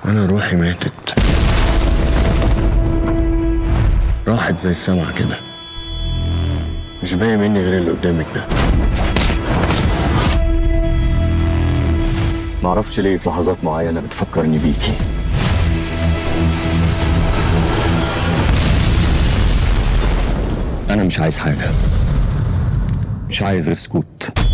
انا روحي ماتت، راحت زي السمع كده، مش باقي مني غير اللي قدامك ده. معرفش ليه في لحظات معينة بتفكرني بيكي. أنا مش عايز حاجة، مش عايز غير سكوت.